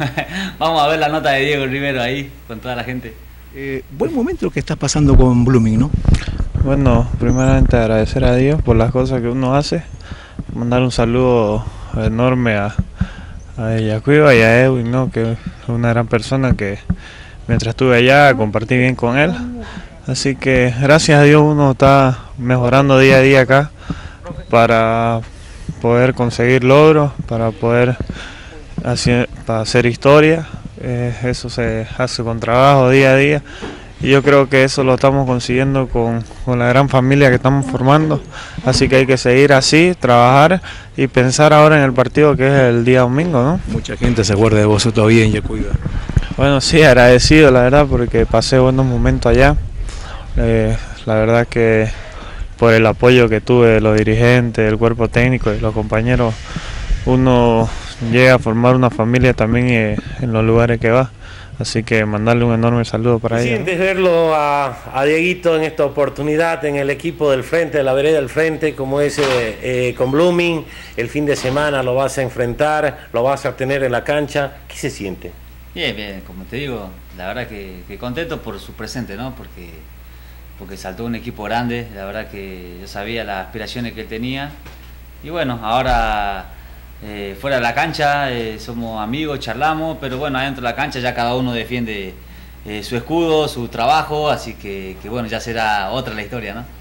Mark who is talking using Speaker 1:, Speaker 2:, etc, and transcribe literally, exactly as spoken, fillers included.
Speaker 1: Vamos a ver la nota de Diego Rivero ahí, con toda la gente.
Speaker 2: Eh, buen momento lo que está pasando con Blooming, ¿no?
Speaker 3: Bueno, primeramente agradecer a Dios por las cosas que uno hace, mandar un saludo enorme a, a Yacuiba y a Edwin, ¿no? Que es una gran persona que mientras estuve allá compartí bien con él, así que gracias a Dios uno está mejorando día a día acá para poder conseguir logros, para poder hacer, para hacer historia. Eh, eso se hace con trabajo día a día. Y yo creo que eso lo estamos consiguiendo con, con la gran familia que estamos formando, así que hay que seguir así, trabajar y pensar ahora en el partido que es el día domingo, ¿no?
Speaker 2: Mucha gente se acuerda de vos todavía en Yacuiba.
Speaker 3: Bueno, sí, agradecido la verdad porque pasé buenos momentos allá, eh, la verdad que por el apoyo que tuve de los dirigentes, del cuerpo técnico y los compañeros, uno llega a formar una familia también eh, en los lugares que va. Así que mandarle un enorme saludo para ella.
Speaker 4: ¿Sientes verlo a, a Dieguito en esta oportunidad en el equipo del frente, de la vereda del frente, como es eh, eh, con Blooming? El fin de semana lo vas a enfrentar, lo vas a tener en la cancha. ¿Qué se siente?
Speaker 1: Bien, bien, como te digo, la verdad que, que contento por su presente, ¿no? Porque, porque saltó un equipo grande, la verdad que yo sabía las aspiraciones que él tenía. Y bueno, ahora... Eh, fuera de la cancha eh, somos amigos, charlamos, pero bueno, adentro de la cancha ya cada uno defiende eh, su escudo, su trabajo, así que, que bueno, ya será otra la historia, ¿no?